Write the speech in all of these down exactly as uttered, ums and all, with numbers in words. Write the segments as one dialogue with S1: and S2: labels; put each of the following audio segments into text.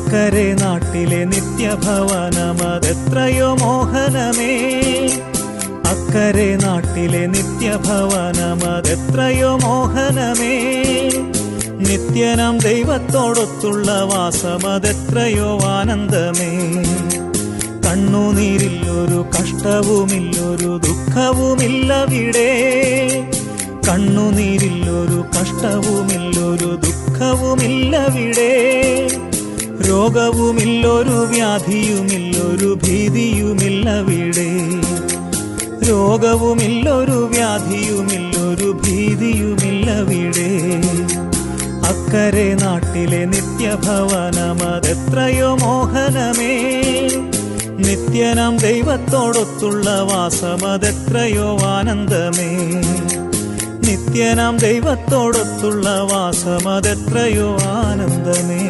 S1: അക്കരെ നാട്ടിലെ നിത്യഭവനമതെത്രയോ മോഹനമേ. അക്കരെ നാട്ടിലെ നിത്യഭവനമതെത്രയോ മോഹനമേ. നിത്യനാം ദൈവത്തോടൊത്തുള്ള വാസമതെത്രയോ ആനന്ദമേ. കണ്ണുനീരില്ലൊരു കഷ്ടവുമില്ലൊരു ദുഃഖവുമില്ലവിടെ. കണ്ണുനീരില്ലൊരു കഷ്ടവുമില്ലൊരു ദുഃഖവുമില്ലവിടെ. രോഗവുമില്ലൊരു വ്യാധിയുമില്ലൊരു ഭീതിയുമില്ലവിടെ. രോഗവുമില്ലൊരു വ്യാധിയുമില്ലൊരു ഭീതിയുമില്ലവിടെ. അക്കരെ നാട്ടിലെ നിത്യഭവനമതെത്രയോ മോഹനമേ. നിത്യനാം ദൈവത്തോടൊത്തുള്ള വാസമതെത്രയോ ആനന്ദമേ. നിത്യനാം ദൈവത്തോടൊത്തുള്ള വാസമതെത്രയോ ആനന്ദമേ.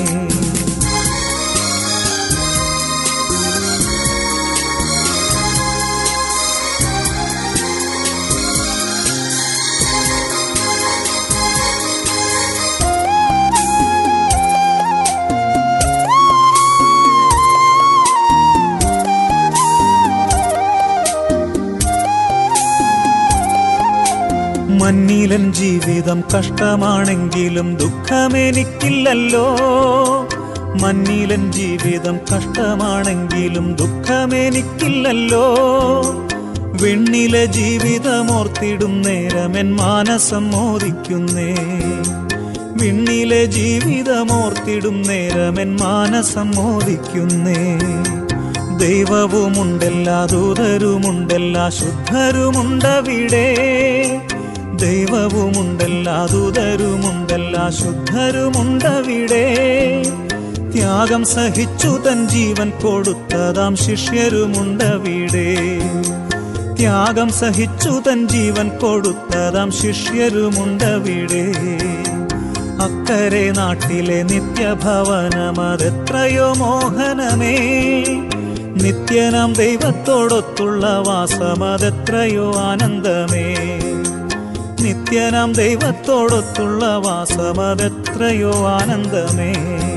S1: മഞ്ഞിലൻ ജീവിതം കഷ്ടമാണെങ്കിലും ദുഃഖമെനിക്കില്ലല്ലോ. മഞ്ഞിലൻ ജീവിതം കഷ്ടമാണെങ്കിലും ദുഃഖമെനിക്കില്ലല്ലോ. വിണ്ണിലെ ജീവിതമോർത്തിടും നേരമെൻ മാനസം മോദിക്കുന്നേ. വിണ്ണിലെ ജീവിതമോർത്തിടും നേരമെൻ മാനസം മോദിക്കുന്നേ. ദൈവവുമുണ്ടെല്ലാ ദൂതരുമുണ്ടെല്ലാ ശുദ്ധരുമുണ്ടവിടെ. ദൈവവുമുണ്ടെല്ലാ ദൂതരുമുണ്ടെല്ലാ ശുദ്ധരുമുണ്ടവിടെ. ത്യാഗം സഹിച്ചു തൻ ജീവൻ കൊടുത്തതാം ശിഷ്യരുമുണ്ടവിടെ. ത്യാഗം സഹിച്ചു തൻ ജീവൻ കൊടുത്തതാം ശിഷ്യരുമുണ്ടവിടെ. അക്കരെ നാട്ടിലെ നിത്യഭവനമതെത്രയോ മോഹനമേ. നിത്യനാം ദൈവത്തോടൊത്തുള്ള വാസമതെത്രയോ ആനന്ദമേ. നിത്യനാം ദൈവത്തോടൊത്തുള്ള വാസമതെത്രയോ ആനന്ദമേ.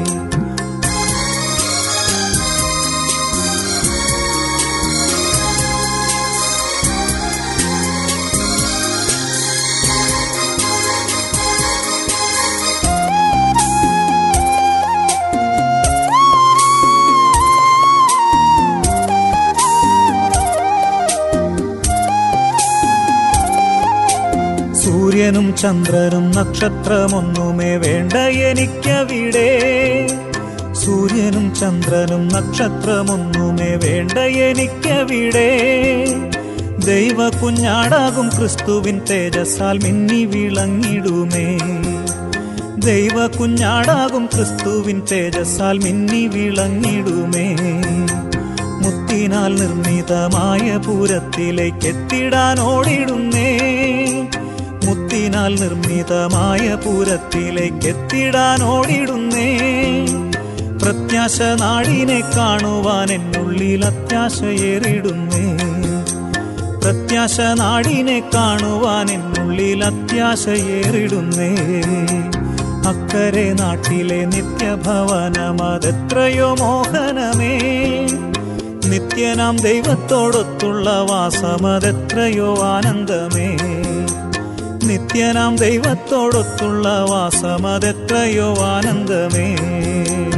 S1: സൂര്യനും ചന്ദ്രനും നക്ഷത്രമൊന്നുമേ വേണ്ട എനിക്കവിടെ. സൂര്യനും ചന്ദ്രനും നക്ഷത്രമൊന്നുമേ വേണ്ട എനിക്കവിടെ. ദൈവ കുഞ്ഞാടാകും ക്രിസ്തുവിൻ തേജസ്സാൽ മിന്നി വിളങ്ങിടുമേ. ദൈവ കുഞ്ഞാടാകും ക്രിസ്തുവിൻ തേജസ്സാൽ മിന്നി വിളങ്ങിടുമേ. മുത്തിനാൽ നിർമ്മിതമായ പൂരത്തിലേക്കെത്തിടാൻ ഓടിടുന്നേ. മുത്തിനാൽ നിർമ്മിതമായ പൂരത്തിലേക്കെത്തിടാൻ ഓടിടുന്നേ. പ്രത്യാശ നാടിനെ കാണുവാൻ എന്നുള്ളിൽ അത്യാശയേറിടുന്നേ. പ്രത്യാശ നാടിനെ കാണുവാൻ എന്നുള്ളിൽ അത്യാശയേറിടുന്നേ. അക്കരെ നാട്ടിലെ നിത്യഭവനമതെത്രയോ മോഹനമേ. നിത്യനാം ദൈവത്തോടൊത്തുള്ള വാസമതെത്രയോ ആനന്ദമേ. നിത്യനാം ദൈവത്തോടൊത്തുള്ള വാസമതെത്രയോ ആനന്ദമേ.